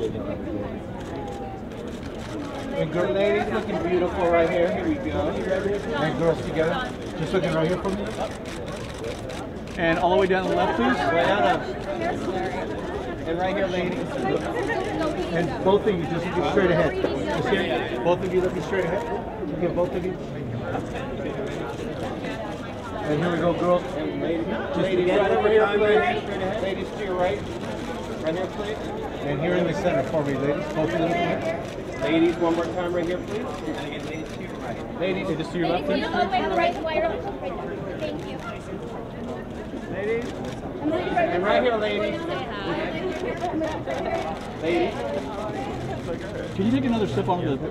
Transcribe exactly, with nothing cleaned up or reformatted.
And girl, ladies looking beautiful right here. Here we go. And girls together. Just looking right here for me. And all the way down the left, please. Bojana. And right here, ladies. And both of you just looking straight ahead. Just here. Both of you looking straight ahead. Okay, both of you. And here we go, girls. And ladies, ladies right over here, please. Ladies to your right. Right here, please. And here in the center for me, ladies. Both of you looking here. Ladies, one more time right here, please. And again, ladies to your right. Ladies, ladies to your left, please. Thank you. Ladies. And right here, ladies. Ladies. Can you take another sip on the...